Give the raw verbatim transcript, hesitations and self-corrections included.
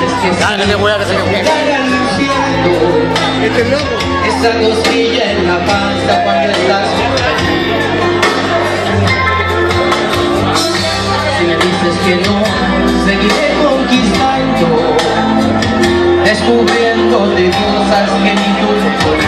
dices que sí, Dale, que voy a que se me este es loco. Esa cosquilla en la panza cuando estás por allí. Si me dices que no, seguiré conquistando, descubriéndote cosas que ni tú